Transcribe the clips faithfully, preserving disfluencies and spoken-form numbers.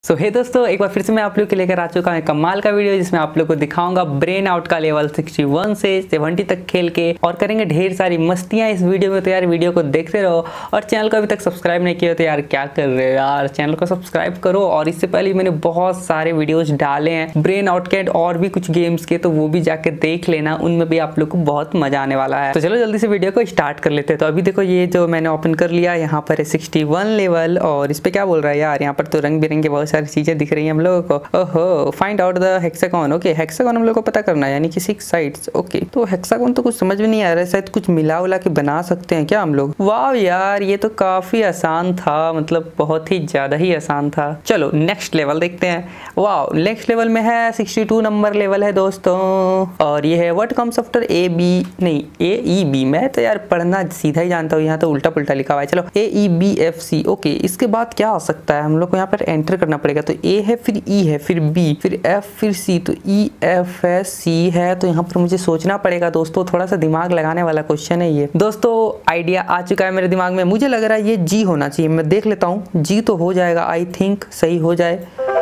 सो so, हे दोस्तों, एक बार फिर से मैं आप लोग के लेकर आ चुका हूँ कमाल का वीडियो जिसमें आप लोग को दिखाऊंगा ब्रेन आउट का लेवल इकसठ से सत्तर तक खेल के और करेंगे ढेर सारी मस्तियां इस वीडियो में। तो यार वीडियो को देखते रहो और चैनल को अभी तक सब्सक्राइब नहीं किया तो यार क्या कर रहे हो यार, चैनल को सब्सक्राइब करो। और इससे पहले मैंने बहुत सारे वीडियोज डाले हैं ब्रेन आउट के और भी कुछ गेम्स के, तो वो भी जाके देख लेना, उनमें भी आप लोग को बहुत मजा आने वाला है। तो चलो जल्दी से वीडियो को स्टार्ट कर लेते हैं। तो अभी देखो ये जो मैंने ओपन कर लिया, यहाँ पर है इकसठ लेवल और इस पे क्या बोल रहा है यार, यहाँ पर तो रंग बिरंगे बहुत सारी चीजें दिख रही है हम लोगों को। ओहो, find out the hexagon. Okay, hexagon हम लोग को पता करना है, यानी कि सिक्स साइड्स। ओके, तो हेक्सागोन तो कुछ समझ में नहीं आ रहा है, शायद कुछ मिला उला के बना सकते हैं क्या हम लोग। वाह यार, ये तो काफी आसान था, मतलब बहुत ही ज्यादा ही आसान था। चलो नेक्स्ट लेवल देखते हैं। वाह, नेक्स्ट लेवल में है बासठ नंबर लेवल है दोस्तों, और ये है what comes after A B, नहीं ए ई बी। मैं तो यार पढ़ना सीधा ही जानता हूँ, यहाँ तो उल्टा पुल्टा लिखा हुआ है। चलो A E B F C. Okay, इसके बाद क्या आ सकता है, हम लोग को यहाँ पर एंटर करना पड़ेगा। तो ए है, फिर ई है, फिर बी, फिर एफ, फिर सी। तो ई एफ है, सी है, तो यहाँ पर मुझे सोचना पड़ेगा दोस्तों, थोड़ा सा दिमाग लगाने वाला क्वेश्चन है ये। दोस्तों आइडिया आ चुका है मेरे दिमाग में, मुझे लग रहा है ये जी होना चाहिए। मैं देख लेता हूँ, जी तो हो जाएगा, आई थिंक सही हो जाए।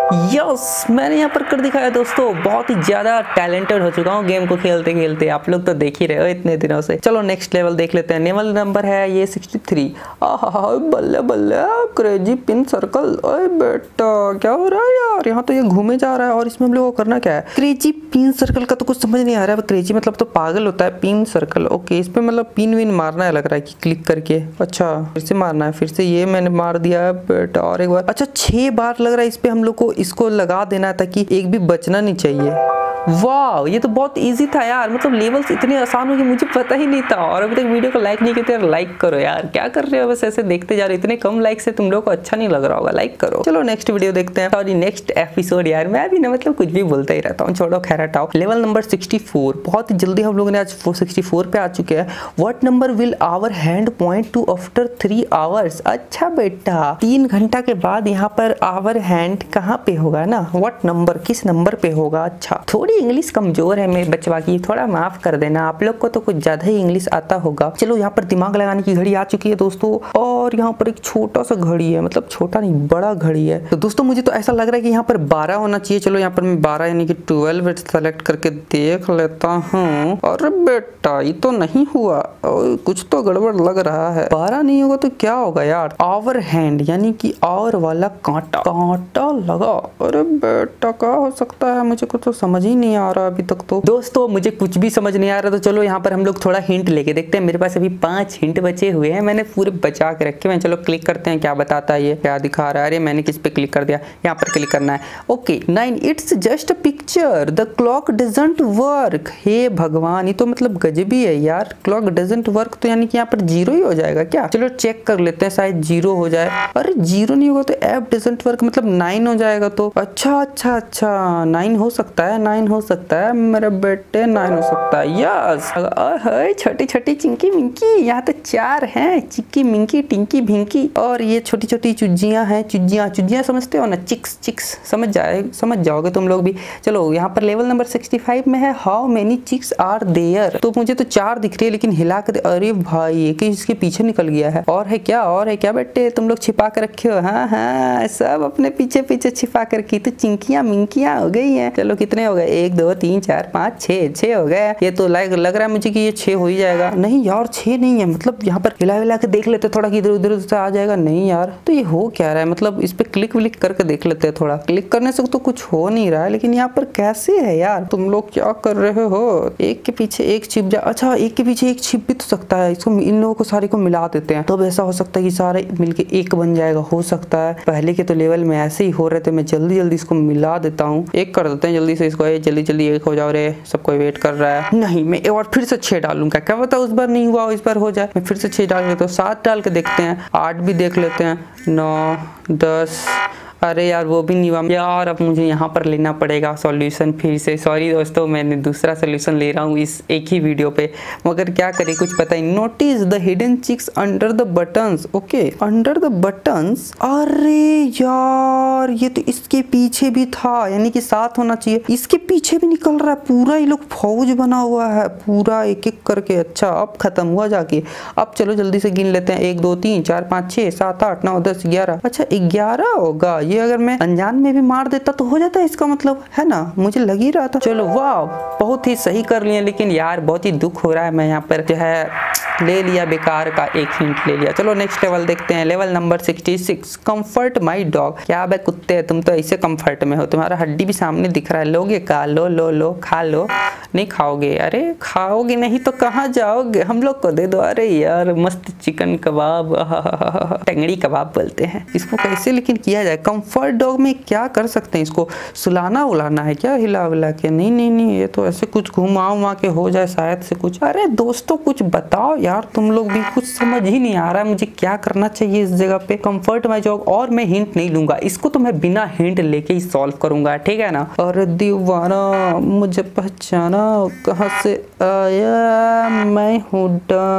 यस, मैंने यहाँ पर कर दिखाया दोस्तों। बहुत ही ज्यादा टैलेंटेड हो चुका हूँ गेम को खेलते खेलते, आप लोग तो देख ही रहे हो इतने दिनों से। चलो नेक्स्ट लेवल देख लेते हैं। लेवल नंबर है ये तिरसठ। आहा, बल्ले बल्ले, क्रेजी पिन सर्कल। ओए बेटा क्या हो रहा है यार, यहाँ तो ये घूमे जा रहा है और इसमें हम लोग को करना क्या है। क्रेजी पिन सर्कल का तो कुछ समझ नहीं आ रहा है। क्रेजी मतलब तो पागल होता है, पिन सर्कल। ओके, इस पे मतलब पिन विन मारना है लग रहा है कि क्लिक करके। अच्छा, फिर से मारना है, फिर से ये मैंने मार दिया बेटा, और एक बार। अच्छा, छह बार लग रहा है इस पे हम लोग को इसको लगा देना ताकि एक भी बचना नहीं चाहिए। वाह, ये तो बहुत इजी था यार, मतलब लेवल्स इतने आसान हो कि मुझे पता ही नहीं था। और अभी तक वीडियो को लाइक नहीं किया तो यार लाइक करो यार, क्या कर रहे हो बस ऐसे देखते जा रहे हो। इतने कम लाइक से तुम लोग को अच्छा नहीं लग रहा होगा, लाइक करो। चलो नेक्स्ट वीडियो देखते हैं, सॉरी नेक्स्ट एपिसोड। यार मैं भी ना मतलब कुछ भी बोलता ही रहता हूँ, छोड़ो खैर हटाओ। लेवल नंबर चौंसठ, बहुत ही जल्दी हम लोगों ने आज चौंसठ पे आ चुके हैं। What number will our hand point to after three hours. अच्छा बेटा, तीन घंटा के बाद यहाँ पर आवर हैंड कहाँ पे होगा ना, व्हाट नंबर, किस नंबर पे होगा। अच्छा, थोड़ी इंग्लिश कमजोर है मेरे बचवा की, थोड़ा माफ कर देना, आप लोग को तो कुछ ज्यादा ही इंग्लिश आता होगा। चलो यहाँ पर दिमाग लगाने की घड़ी आ चुकी है दोस्तों, और यहाँ पर एक छोटा सा घड़ी है, मतलब छोटा नहीं बड़ा घड़ी है। तो दोस्तों मुझे तो ऐसा लग रहा है कि यहाँ पर बारह होना चाहिए। चलो यहाँ पर मैं बारह यानी कि ट्वेल्व सेलेक्ट करके देख लेता हूँ। अरे बेटा ये तो नहीं हुआ, कुछ तो गड़बड़ लग रहा है। बारह नहीं होगा तो क्या होगा यार, आवर हैंड यानी कि और वाला कांटा, कांटा लगा। अरे बेटा क्या हो सकता है, मुझे कुछ तो समझ ही नहीं आ रहा अभी तक। तो दोस्तों मुझे कुछ भी समझ नहीं आ रहा, तो चलो यहाँ पर हम लोग थोड़ा हिंट लेके देखते हैं। मेरे पास अभी पांच हिंट बचे हुए हैं, मैंने पूरे बचा के रखे हैं। चलो क्लिक करते हैं, क्या बताता है ये, क्या दिखा रहा है। अरे मैंने किस पे क्लिक कर दिया, यहाँ पर क्लिक करना है। Okay, nine, it's just a picture, the clock doesn't work. हे भगवान, ये तो मतलब गजबी है यार, क्लॉक डजंट वर्क तो यानी कि यहाँ पर जीरो ही हो जाएगा क्या। चलो चेक कर लेते हैं, शायद जीरो हो जाए। अरे जीरो नहीं होगा तो एफ डजंट वर्क, मतलब नाइन हो जाएगा। तो अच्छा अच्छा अच्छा, नाइन हो सकता है, नाइन हो सकता है मेरे बेटे, नाइन हो सकता है। यस, छोटी छोटी चिंकी मिंकी, यहाँ तो चार हैं, चिक्की मिंकी टिंकी भिंकी, और ये छोटी छोटी चुज्जियां हैं। चुज्जियां चुज्जियां समझते हो ना, चिक्स चिक्स, समझ जाए समझ जाओगे तुम लोग भी। चलो यहाँ पर लेवल नंबर पैंसठ में है how many chicks are there. तो मुझे तो चार दिख रही है, लेकिन हिला कर, अरे भाई एक इसके पीछे निकल गया है। और है क्या, और है क्या बेटे, तुम लोग छिपा कर रखे हो। हाँ हाँ, सब अपने पीछे पीछे छिपा कर की तो चिंकियां मिंकियां हो गई है। चलो कितने हो गए, एक दो तीन चार पाँच छः, छः हो गए। ये तो लाइक लग रहा है मुझे कि ये छः हो ही जाएगा। नहीं यार छः नहीं है, मतलब यहाँ पर हिला हिला के देख लेते थोड़ा कि इधर उधर से आ जाएगा। नहीं यार, तो ये हो क्या रहा है, मतलब इस पे क्लिक विलिक करके देख लेते हैं थोड़ा। क्लिक करने से तो कुछ हो नहीं रहा है, लेकिन यहाँ पर कैसे है यार, तुम लोग क्या कर रहे हो। एक के पीछे एक छिप जा, अच्छा एक के पीछे एक छिप भी तो सकता है। इसको इन लोगों को सारे को मिला देते हैं, तो ऐसा हो सकता है कि सारे मिलके एक बन जाएगा, हो सकता है। पहले के तो लेवल में ऐसे ही हो रहे थे, मैं जल्दी जल्दी इसको मिला देता हूँ, एक कर देते हैं जल्दी से इसको। जल्दी जल्दी एक हो जाओ रे, सब कोई वेट कर रहा है। नहीं, मैं एक बार फिर से छह डालूंगा, क्या पता उस बार नहीं हुआ इस बार हो जाए। मैं फिर से छह डाल लेता हूँ, सात डाल के देखते हैं, आठ भी देख लेते हैं, नौ, दस, अरे यार वो भी नहीं हुआ यार। अब मुझे यहाँ पर लेना पड़ेगा सॉल्यूशन फिर से। सॉरी दोस्तों, मैंने दूसरा सॉल्यूशन ले रहा हूँ इस एक ही वीडियो पे, मगर क्या करें कुछ पता ही। Notice the hidden chicks under the buttons. Okay, under the buttons. अरे यार ये तो इसके पीछे भी था, यानी कि साथ होना चाहिए। इसके पीछे भी निकल रहा है पूरा, ये लोग फौज बना हुआ है पूरा एक एक करके। अच्छा अब खत्म हुआ जाके। अब चलो जल्दी से गिन लेते हैं, एक दो तीन चार पाँच छः सात आठ नौ दस ग्यारह। अच्छा ग्यारह होगा ये अगर मैं अनजान में भी मार देता तो हो जाता है इसका मतलब, है ना, मुझे लग ही रहा था। चलो वाह, बहुत ही सही कर लिया, लेकिन यार बहुत ही दुख हो रहा है, मैं यहाँ पर जो है ले लिया बेकार का एक हिंट ले लिया। चलो नेक्स्ट लेवल देखते हैं, level number sixty six, comfort my dog. क्या बे कुत्ते, तुम तो ऐसे कंफर्ट में हो, तुम्हारा हड्डी भी सामने दिख रहा है, लोगे का, लो लो लो खा लो। नहीं खाओगे, अरे खाओगे नहीं तो कहाँ जाओगे, हम लोग को दे दो। अरे यार मस्त चिकन कबाब, टंगड़ी कबाब बोलते हैं इसको, कैसे लेकिन किया जाए। कंफर्ट डॉग में क्या कर सकते हैं, इसको सुलाना उलाना है क्या, हिला विला के? नहीं नहीं नहीं, ये तो ऐसे कुछ घुमा उमा के हो जाए शायद से कुछ। अरे दोस्तों कुछ बताओ यार, तुम लोग भी, कुछ समझ ही नहीं आ रहा है मुझे क्या करना चाहिए इस जगह पे। कंफर्ट माय डॉग, और मैं हिंट नहीं लूंगा इसको, तो मैं बिना हिंट लेके ही सॉल्व करूंगा, ठीक है ना। और दीवाना मुझे पहचाना, कहाँ से आया, मैं हूँ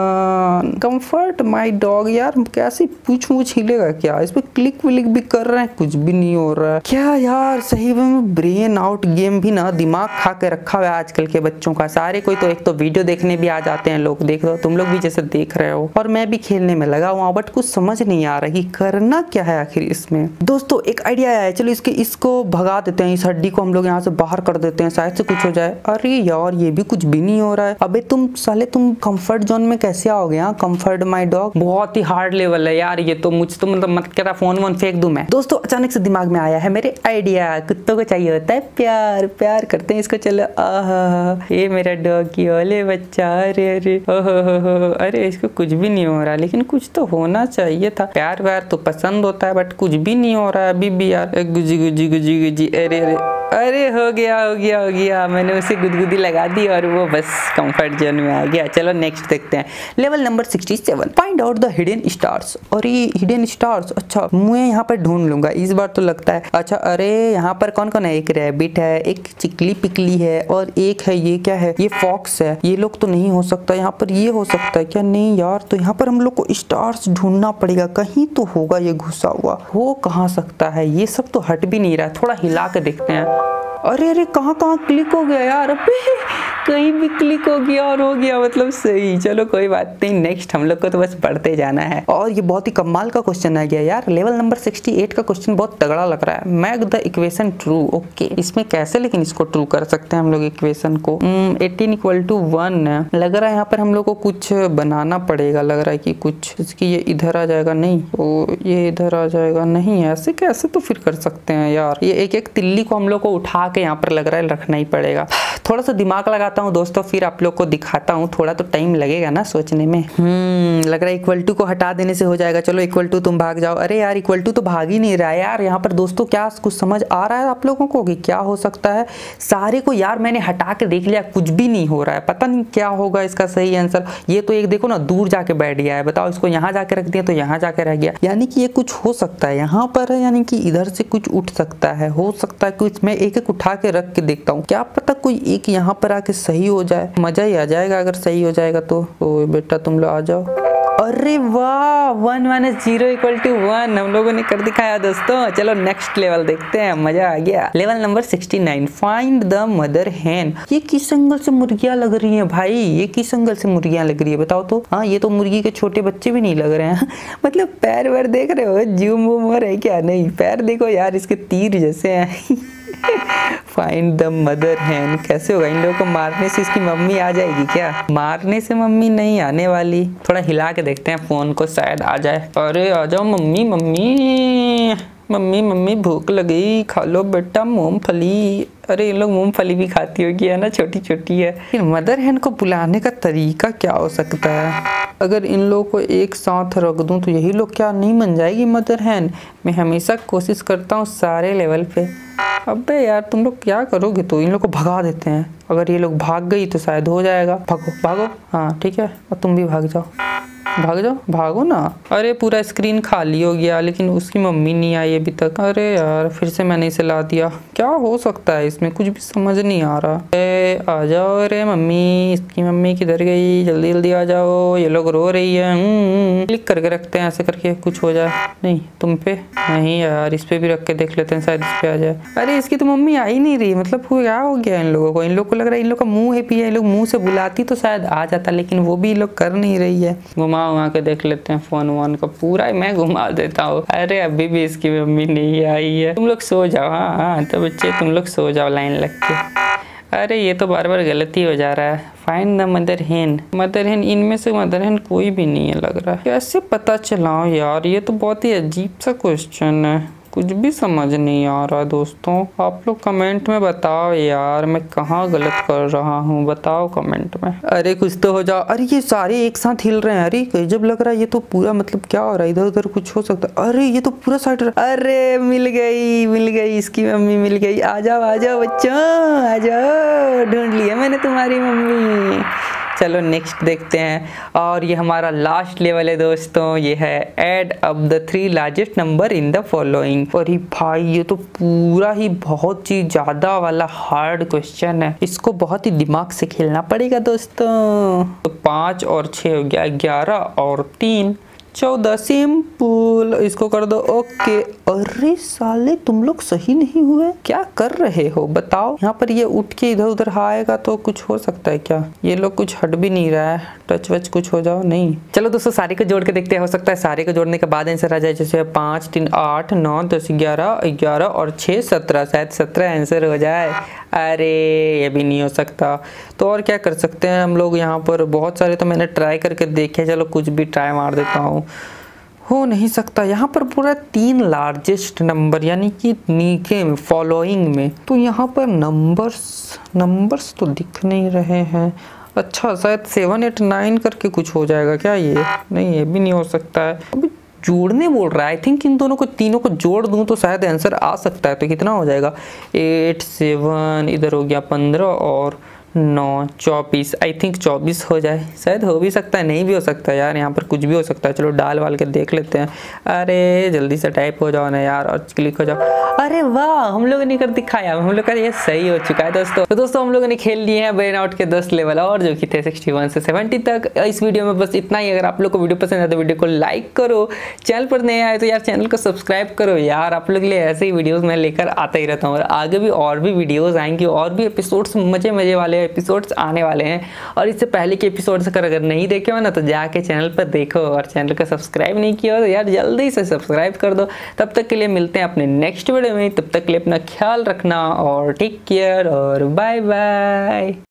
डॉन। कंफर्ट माय डॉग, यार कैसी पूछ मूछ हिलेगा क्या, इस पे क्लिक विलिक भी कर रहे हैं, कुछ भी नहीं हो रहा है क्या यार। सही में ब्रेन आउट गेम भी ना दिमाग खा के रखा हुआ है आजकल के बच्चों का। सारे कोई तो एक तो वीडियो देखने भी आ जाते हैं लोग, देख लो तुम लोग भी जैसे देख रहे हो, और मैं भी खेलने में लगा हुआ, बट कुछ समझ नहीं आ रहा कि करना क्या है आखिर इसमें। दोस्तों एक आइडिया आया है, चलो इसके इसको भगा देते हैं, इस हड्डी को हम लोग यहाँ से बाहर कर देते हैं, शायद से कुछ हो जाए। अरे यार ये भी कुछ भी नहीं हो रहा है। अबे तुम साले तुम कंफर्ट जोन में कैसे आओगे यहाँ, कंफर्ट माय डॉग। बहुत ही हार्ड लेवल है यार ये तो, मुझ तो मतलब मत करा फोन वोन फेंक दूं मैं। दोस्तों अचानक से दिमाग में आया है मेरे आइडिया, कुत्तों को चाहिए होता है प्यार, प्यार करते हैं इसको। चलो आहा, ये मेरा डॉगी, ओले बच्चा, अरे अरे ओहो, अरे इसको कुछ भी नहीं हो रहा, लेकिन कुछ तो होना चाहिए था। प्यार व्यार तो पसंद होता है, बट कुछ भी नहीं हो रहा है अभी भी यार। गुजी गुजी गुजी गुजी, अरे अरे अरे हो गया हो गया हो गया, मैंने उसे गुदगुदी लगा दी और वो बस कंफर्ट जोन में आ गया। चलो नेक्स्ट देखते हैं, level number sixty seven, find out the hidden stars. और ये हिडन स्टार्स, अच्छा मैं यहाँ पर ढूंढ लूंगा इस बार तो लगता है। अच्छा अरे यहाँ पर कौन कौन है, एक रैबिट है, एक चिकली पिकली है, और एक है ये क्या है, ये फॉक्स है। ये लोग तो नहीं हो सकता, यहाँ पर ये हो सकता है क्या, नहीं यार। तो यहाँ पर हम लोग को स्टार्स ढूंढना पड़ेगा, कहीं तो होगा ये घुसा हुआ, हो कहाँ सकता है, ये सब तो हट भी नहीं रहा है। थोड़ा हिला के देखते हैं। अरे अरे कहाँ कहाँ क्लिक हो गया यार, अबे कहीं भी क्लिक हो गया और हो गया मतलब सही। चलो कोई बात नहीं, नेक्स्ट हम लोग को तो बस बढ़ते जाना है। और ये बहुत ही कमाल का क्वेश्चन आ गया यार, लेवल नंबर सिक्सटी एट का क्वेश्चन बहुत तगड़ा लग रहा है। Make the equation true, okay इसमें कैसे लेकिन इसको ट्रू कर सकते हैं हम लोग इक्वेशन को। एटीन इक्वल टू वन है, लग रहा है यहाँ पर हम लोग को कुछ बनाना पड़ेगा, लग रहा है कि कुछ इसकी, ये इधर आ जाएगा, नहीं ओ ये इधर आ जाएगा, नहीं ऐसे कैसे तो फिर कर सकते हैं यार। ये एक एक तिल्ली को हम लोग को उठा के यहाँ पर लग रहा है रखना ही पड़ेगा। थोड़ा सा दिमाग लगाता हूँ दोस्तों, फिर आप लोग को दिखाता हूँ, थोड़ा तो टाइम लगेगा ना सोचने में। हम्म लग रहा है इक्वल टू को हटा देने से हो जाएगा। चलो इक्वल टू तुम भाग जाओ। अरे यार इक्वल टू तो भाग ही नहीं रहा है यार यहाँ पर दोस्तों, क्या कुछ समझ आ रहा है आप लोगों को कि क्या हो सकता है। सारे को यार मैंने हटा के देख लिया, कुछ भी नहीं हो रहा है, पता नहीं क्या होगा इसका सही आंसर। ये तो एक देखो ना दूर जाके बैठ गया है, बताओ इसको यहाँ जाके रख दिया तो यहाँ जाके रह गया, यानी कि ये कुछ हो सकता है यहाँ पर है, यानी कि इधर से कुछ उठ सकता है, हो सकता है कुछ। मैं एक एक उठा के रख के देखता हूँ, क्या पता कोई एक यहाँ पर आके सही हो जाए, मजा ही आ जाएगा अगर सही हो जाएगा तो। ओ बेटा तुम लोग आ जाओ। अरे वाह, one minus zero equal to one हम लोगों ने कर दिखाया दोस्तों। चलो नेक्स्ट लेवल देखते हैं, मजा आ गया। Level number sixty nine, find the mother hen. ये किस एंगल से मुर्गियां लग रही हैं भाई, ये किस एंगल से मुर्गियां लग रही है बताओ तो। हाँ ये तो मुर्गी के छोटे बच्चे भी नहीं लग रहे हैं मतलब पैर वैर देख रहे हो, जूम वूम हो रहा है क्या, नहीं पैर देखो यार इसके तीर जैसे हैं फाइंड द मदर हैन, कैसे होगा, इन लोगों को मारने से इसकी मम्मी आ जाएगी क्या? मारने से मम्मी नहीं आने वाली, थोड़ा हिला के देखते हैं फोन को, शायद आ जाए। अरे आ जाओ मम्मी, मम्मी मम्मी मम्मी भूख लगी, खा लो बेटा मूंगफली। अरे इन लोग मूंगफली भी खाती होगी है ना, छोटी छोटी है। फिर मदर हैन को बुलाने का तरीका क्या हो सकता है? अगर इन लोगों को एक साथ रख दूं तो यही लोग क्या नहीं बन जाएगी मदर हैन? मैं हमेशा कोशिश करता हूँ सारे लेवल पे। अबे यार तुम लोग क्या करोगे, तो इन लोग को भगा देते हैं, अगर ये लोग भाग गई तो शायद हो जाएगा। भागो भागो, हाँ ठीक है, और तुम भी भाग जाओ, भाग जाओ, भागो ना। अरे पूरा स्क्रीन खाली हो गया, लेकिन उसकी मम्मी नहीं आई अभी तक। अरे यार फिर से मैंने इसे ला दिया, क्या हो सकता है इसमें, कुछ भी समझ नहीं आ रहा। ए आ जाओ, अरे मम्मी, इसकी मम्मी किधर गई, जल्दी जल्दी आ जाओ, ये लोग रो रही है। क्लिक करके रखते हैं ऐसे करके, कुछ हो जाए। नहीं तुम पे नहीं यार, इस पे भी रख के देख लेते हैं, शायद इस पे आ जाए। अरे इसकी तो मम्मी आ ही नहीं रही, मतलब क्या हो गया इन लोगों को, इन लोग को लग रहा है इन लोग का मुंह है पिया, इन लोग मुंह से बुलाती तो शायद आ जाता, लेकिन वो भी लोग कर नहीं रही है। घुमा वहाँ के देख लेते हैं फोन वोन का पूरा मैं घुमा देता हूँ। अरे अभी भी इसकी मम्मी नहीं आई है, तुम लोग सो जाओ। हाँ हाँ तो बच्चे तुम लोग सो जाओ लाइन लग के। अरे ये तो बार बार गलती हो जा रहा है। Find the mother hen. Mother hen, इनमें से मदर हेन कोई भी नहीं है लग रहा है। कैसे पता चलाओ यार, ये तो बहुत ही अजीब सा क्वेश्चन है, कुछ भी समझ नहीं आ रहा दोस्तों। आप लोग कमेंट में बताओ यार मैं कहाँ गलत कर रहा हूँ, बताओ कमेंट में। अरे कुछ तो हो जाओ। अरे ये सारे एक साथ हिल रहे हैं, अरे गजब लग रहा है। ये तो पूरा मतलब क्या हो रहा है, इधर उधर कुछ हो सकता है। अरे ये तो पूरा साइड। अरे मिल गई मिल गई, इसकी मम्मी मिल गई। आ जाओ आ जाओ बच्चों आ जाओ, ढूंढ लिया मैंने तुम्हारी मम्मी। चलो नेक्स्ट देखते हैं, और ये हमारा लास्ट लेवल है दोस्तों। ये है add up the three largest number in the following. अरे भाई ये तो पूरा ही बहुत ही ज्यादा वाला हार्ड क्वेश्चन है, इसको बहुत ही दिमाग से खेलना पड़ेगा दोस्तों। तो पाँच और छः हो गया, ग्यारह और तीन चौदह। सिंपल, इसको कर दो ओके। अरे साले तुम लोग सही नहीं हुए, क्या कर रहे हो बताओ। यहाँ पर ये उठ के इधर उधर आएगा तो कुछ हो सकता है क्या। ये लोग कुछ हट भी नहीं रहा है, टच वच कुछ हो जाओ नहीं। चलो दोस्तों सारे को जोड़ के देखते हैं, हो सकता है सारे को जोड़ने के बाद आंसर आ जाए। जैसे पाँच तीन आठ नौ दस ग्यारह, ग्यारह और छः सत्रह, शायद सत्रह आंसर हो जाए। अरे ये भी नहीं हो सकता, तो और क्या कर सकते हैं हम लोग। यहाँ पर बहुत सारे तो मैंने ट्राई करके देखे, चलो कुछ भी ट्राई मार देता हूँ। हो नहीं सकता, यहाँ पर पूरा तीन लार्जेस्ट नंबर यानी कि नीचे में फॉलोइंग में, तो यहाँ पर नंबर्स नंबर्स तो दिख नहीं रहे हैं। अच्छा शायद सेवन एट नाइन करके कुछ हो जाएगा क्या ये, नहीं ये भी नहीं हो सकता है। अभी जोड़ने बोल रहा है, आई थिंक इन दोनों को तीनों को जोड़ दूं तो शायद आंसर आ सकता है। तो कितना हो जाएगा, एट सेवन, इधर हो गया पंद्रह और नौ चौबीस। आई थिंक चौबीस हो जाए, शायद हो भी सकता है नहीं भी हो सकता है यार, यहाँ पर कुछ भी हो सकता है। चलो डाल वाल के देख लेते हैं। अरे जल्दी से टाइप हो जाओ ना यार और क्लिक हो जाओ। अरे वाह हम लोगों ने कर दिखाया, हम लोग का ये सही हो चुका है दोस्तों। तो दोस्तों हम लोगों ने खेल लिए हैं ब्रेन आउट के दस लेवल, और जो कि थे सिक्सटी वन से सेवेंटी तक। इस वीडियो में बस इतना ही। अगर आप लोग को वीडियो पसंद है तो वीडियो को लाइक करो, चैनल पर नए आए तो यार चैनल को सब्सक्राइब करो यार। आप लोग के लिए ऐसे ही वीडियोस मैं लेकर आता ही रहता हूँ, और आगे भी और भी वीडियोस आएंगी, और भी एपिसोड्स मजे मजे वाले एपिसोड्स आने वाले हैं। और इससे पहले के एपिसोड्स अगर अगर नहीं देखे हो ना तो जाके चैनल पर देखो, और चैनल को सब्सक्राइब नहीं किया हो तो यार जल्दी से सब्सक्राइब कर दो। तब तक के लिए मिलते हैं अपने नेक्स्ट वीडियो में, तब तक के लिए अपना ख्याल रखना और टेक केयर और बाय बाय।